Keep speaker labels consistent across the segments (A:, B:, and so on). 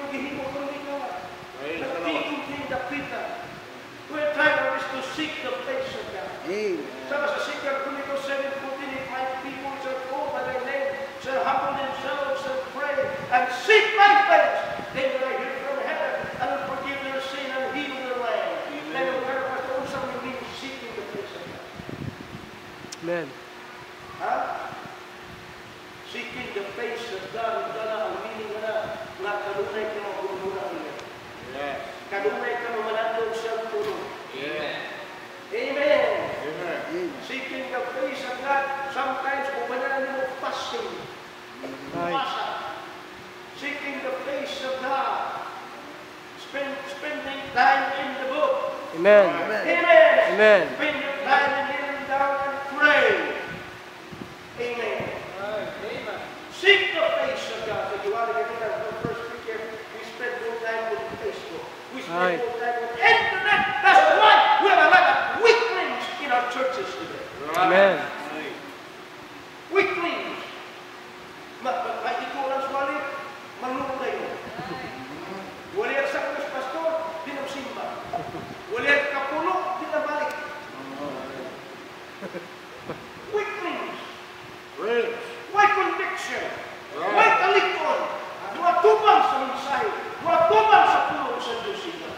A: yung gihimo ko ninyo. Nagtiking dapita. We're trying to seek the face of God. Sama sa 2 Chronicles 7:14, if my people shall call by their name, shall humble themselves and pray, and seek my face, then will I hear from heaven, and will forgive their sin and heal their land. Then will hear what also will be seeking the face of God.
B: Amen.
A: Huh? Seeking the face of God, ang dala ang meaning na kanunay ka mo gumuna niya.
C: Yes.
A: Kanunay ka mo manandong siyang tulong.
C: Yeah.
A: Amen.
C: Amen.
A: Seeking the face of God, sometimes umanan mo fasting. Pasa. Seeking the face of God. Spending time in the book.
B: Amen.
A: Amen.
B: Amen.
A: Spend your time in kneeling down and pray. Amen. Seek the face of God. So you want to get in our first weekend, we spend more time with Facebook. We spend more time with internet. That's why we have a lot of weaklings in our churches today.
B: Amen.
A: Weaklings. Maikulang swali, manlulay mo. Wala ang saktos pastor, di na simba. Wala ang kapulo, di na balik. Weaklings. Why conviction? Why kalikon? Mga tubang sa mensahe. Mga tubang sa pulong sa Diyos sila.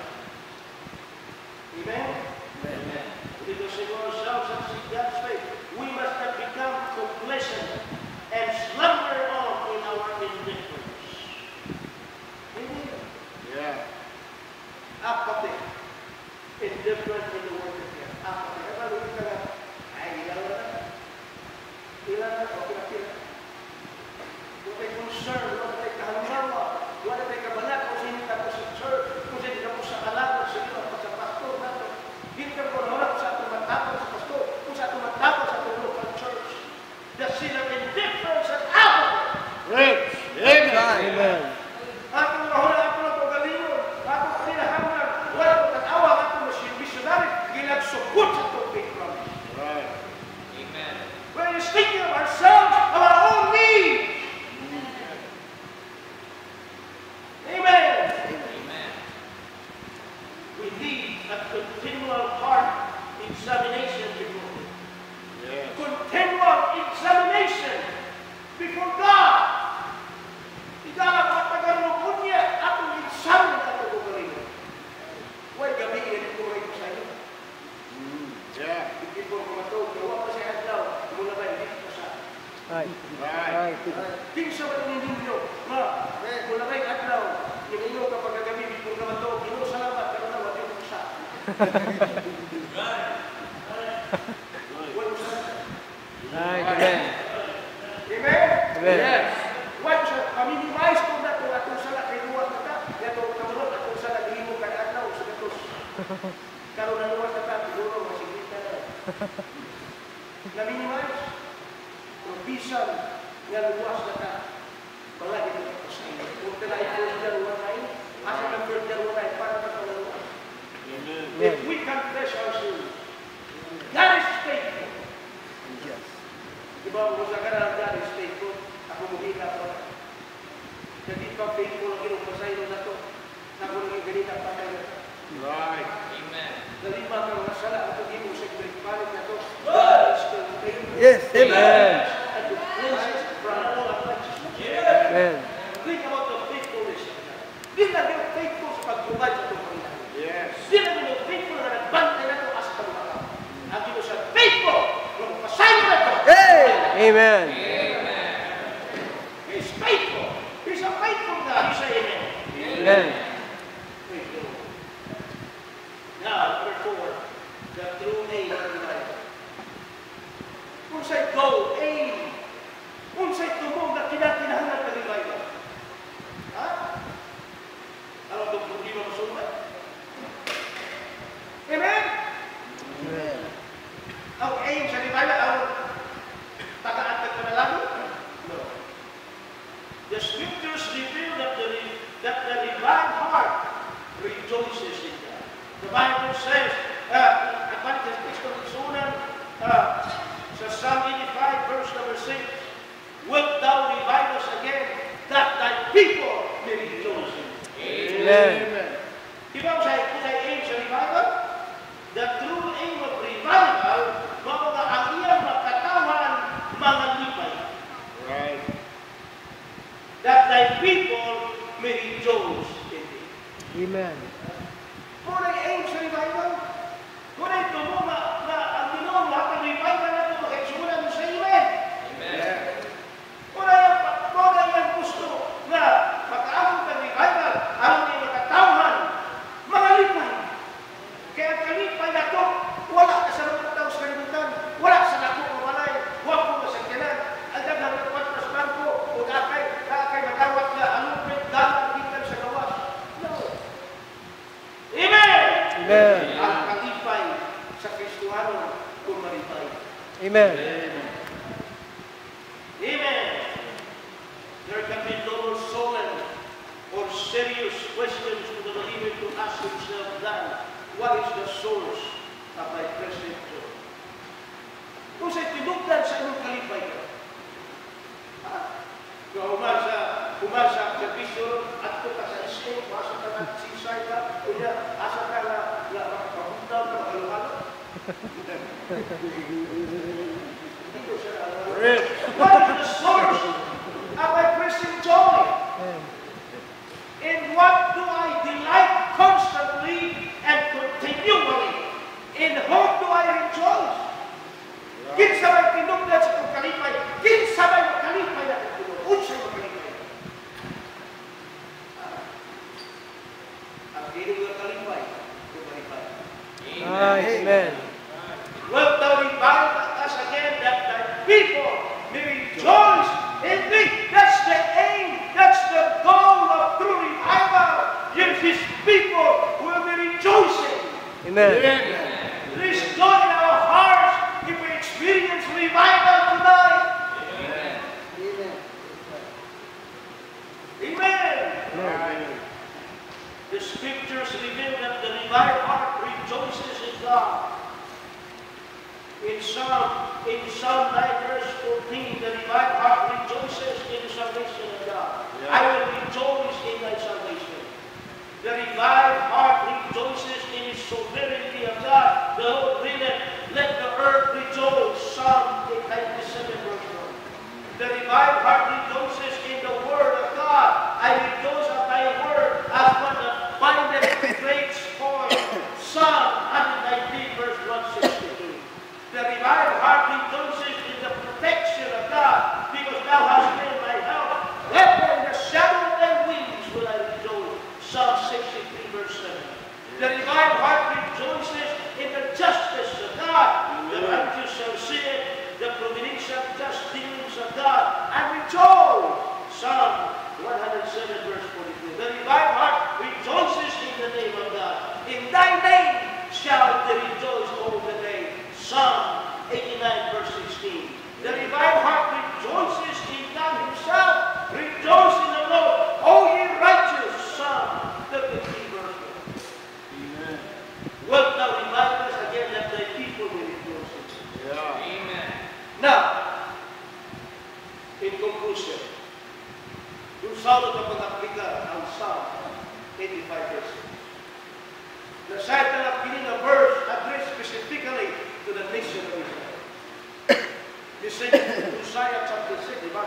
A: Amen? Amen. Dito sa ourselves and seek God's face, we must not become complacent and slumber on in our indifference. Amen?
C: Yeah.
A: Apathy. Indifferent in the word of God. Apathy. Ano ka nga? Ay, ilan na. Ilan na. Okay na pila. Kung may concern, kung may kahalimbawa, kung may kabanat, kung sino ka po sa church, kung sino ka po sa alaman, sa iyo, sa pastor nato, hindi ka po naman sa atong matapos sa pastor, kung sa atong matapos sa atong local church. The sin of indifference and apathy.
C: Amen.
B: Amen.
A: Atong mahula ako na pagalingon, atong pinahangan, wala ko tatawa, atong missionary, ginagsugot sa tubig from it.
C: Right. Amen.
A: We're just thinking of ourselves, of our own needs. Amen.
C: Amen.
A: We need a continual heart examination before Him.
C: Yes.
A: Continual examination before God. Igala mga taga-lupon niya, atong examine at ito galing. Huwag gabihin ito ko sa inyo.
C: Yeah.
A: Hindi po kumatog, gawa pa siya adlaw, mula ba hindi pa sa
C: Right.
A: Kinsa ba ninyo? Mula ba yung adlaw, yung inyo kapag gabi, hindi po kumatog, inyo salamat, pero na wala yung sa. Wala sa.
B: Amen.
A: Amen?
B: Amen.
A: Yes. Wala sa, paminimize ko na kung atong sala kay luwa na ta, yato kamunod atong sala dihimo kay adlaw sa gatos. Karon na luwa na ta, siguro masigita na. Na-minimize. Kung bisan nga luwas na ta, palagi na ito sa inyo. Kung talay ko dyan luwa na yun, asa ng bird dyan luwa na yun, para na ito luwas. If we confess our sins, God is faithful.
B: Yes.
A: Diba, kung sa kanan God is faithful, ako muli na pa. Hindi pa faithful ang ginupasay na ito. Ako naging ganita pa kayo.
C: Right. Amen.
A: Nalima ka mga sala, ako di mo sa palit na ito. God is still faithful.
B: Yes. Amen.
A: And to cleanse us from all unrighteousness.
B: Amen.
A: Think about the faithfulness of God. Di na yung faithful sa pag-provide sa itong Panginoon.
C: Yes.
A: Di na yung faithful na nagbantay na ito as pag-makaw. Ang dito siya faithful, kung pasayo na ito.
B: Amen.
A: He's faithful. He's a faithful God. He's a amen.
B: Amen.
A: Praise the Lord. Now, number 4, the true aim of life. Kung sa'y goal, aim. Kung sa'y tumong na kinakinahangan ka ni Bible. Ha? Ano itong problema masunod? Amen?
B: Amen.
A: Ang aim sa Bible, ang tagaan ka panalangin? No. The scriptures reveal that the divine heart rejoices in God. The Bible says, according to the text of sa Psalm 85, verse number 6, wilt thou revive us again, that thy people may rejoice in thee.
B: Amen.
A: Di ba kung sa aim sa revival? The true aim of revival, mga ang iyang makatawan, mga lipay.
C: Right.
A: That thy people may rejoice in thee.
B: Amen.
A: Kung aim sa revival, kung ito mo na ang Ginoo lahat ng revival na ito makikisunan sa amen.
C: Amen.
A: Kung yung gusto na makaabot ng revival, ang iyong makatawan, mga lipay. Kaya ang kalipay na ito, wala ka sa mga tao sa kalimutan, wala sa lako ng walay, huwag mo masakyanan, ang dagang nagpatras bangko, o kakay magawat na alupit, dalang gitan sa gawas. No. Amen!
B: Amen.
A: Ang kalipay sa Kristuhano kung maripay.
B: Amen.
A: Amen! There can be no solemn or serious questions to the believer to ask himself that, what is the source of my present joy? Kung sa'y tinugdan sa inyong kalipay ka, umasa sa servisyo, at ito ka sa isip, asa ka na sisay ka, kunya, asa ka na makapagpuntaw na makalukalo. Hindi ko siya alam. What is the source of my present joy? In what do I delight constantly and continually? In whom do I rejoice? Kinsa may tinugdan sa kong kalipay? Kinsa may makalipay na kong tinugdan? Unsay makalipay? Ang ginong ng kalipay, kung kalipay.
B: Amen.
A: Wilt thou revive us again that thy people may rejoice in thee? That's the aim. That's the goal of true revival. If his people will be rejoicing.
B: Amen.
A: There is joy in our hearts if we experience revival tonight. Amen.
B: Amen.
A: The scriptures reveal that the revived heart rejoices in God. In Psalm 9 verse 14, the revived heart rejoices in the salvation of God.
C: Yeah.
A: I will rejoice in thy salvation. The revived heart rejoices in the sovereignty of God. The Lord readeth, let the earth rejoice. Psalm 97 verse 1. The revived heart rejoices in the word of God. I rejoice at thy word as one that findeth great spoil. Psalm 119 verse 162. The revived heart rejoices in the protection of God, because thou hast been my help. Therefore in the shadow of thy wings will I rejoice. Psalm 63 verse 7. The revived heart rejoices in the justice of God. The righteous shall see it, the providential just dealings of God, and rejoice. Psalm 107 verse 42. The revived heart rejoices in the name of God. In thy name shall they rejoice all the day. Psalm 89 verse 16. The revived heart rejoices in God himself. Rejoice in the Lord, O ye righteous. Psalm 33 verse 1.
C: Amen.
A: Wilt thou revive us again that thy people will rejoice in thee?
C: Yeah.
A: Amen. Now, in conclusion, yung Saulo na pag-aplika ang Psalm 85 verse 6. The title of the verse addressed specifically to the nation of Israel. The same Isaiah chapter 6, di ba?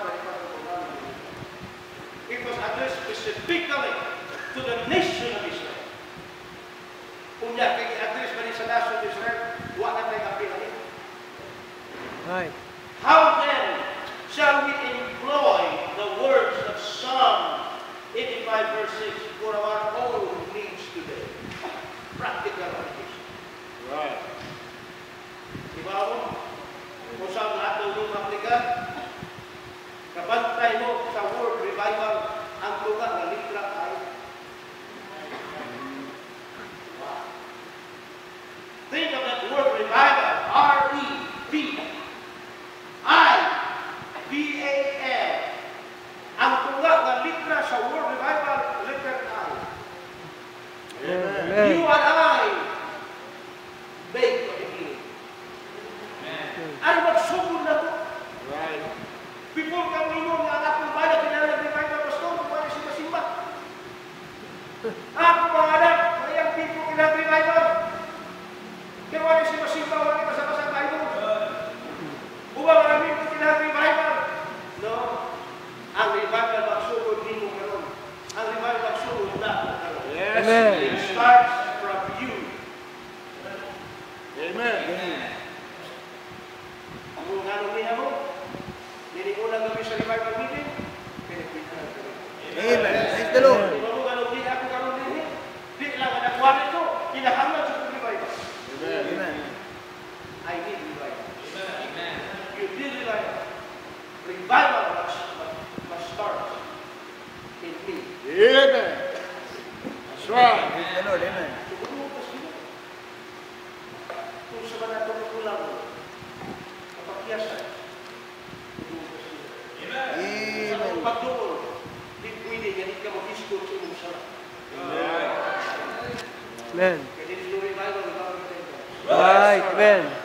A: It was addressed specifically to the nation of Israel. Unya, kaya i-address ba rin sa nation of Israel, wala na tayong apilin.
B: Right.
A: How then shall we employ the words of Psalm 85 verse 6 for our own needs today? Practical application.
C: Right.
A: Diba mo? Kung saan lahat ng aplikan, kapantay mo sa word revival, ang lugar na litra ay think of that word revival, R-E-V-I-V-A-L. Ang tunga na litra sa word revival, letter I.
B: Amen.
A: You and I make the beginning. Ano magsugod na to?
C: Right.
A: Before kami mo nga anak ng bayan, kinalang revival, starts from you.
C: Amen.
A: Kung anong niya mo, niniunang gabi sa revival meeting, pinipita na gabi.
B: Amen. Praise the Lord.
A: Kung anong niya ako karoon din, di lang ang nakuha nito, kinahangat sa revival.
C: Amen.
B: Amen.
A: I need revival. You need revival. Revival must start in me.
C: Amen. That's right.
B: Praise the Lord. Amen.
A: Kung sa mga tumutulong mo, kapagyasan, sa
B: Amen.
A: pagtuon, di pwede, ganit ka mag-isko sa iyong sarap.
B: Amen.
A: Kaya dito revival, revival.
B: Right. Amen.